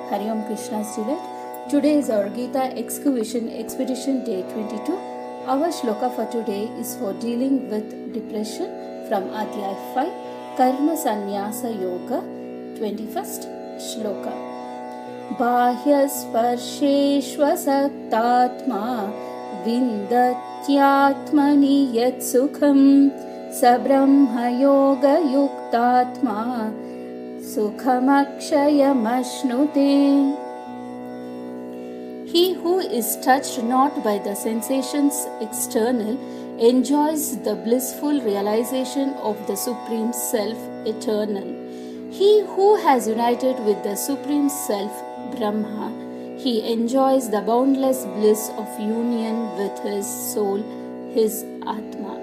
Hari Om Krishna's Delight. Today is our Gita Excavation Expedition Day 22. Our shloka for today is for dealing with depression from Adhyaya 5, Karma Sannyasa Yoga, 21st shloka. Bahyasparsheshvasaktatma vindatyatmani yat sukham sabrahma yoga yuktatma sukhamakshayamashnuti. He who is touched not by the sensations external enjoys the blissful realization of the Supreme Self eternal. He who has united with the Supreme Self, Brahma, he enjoys the boundless bliss of union with his soul, his Atma.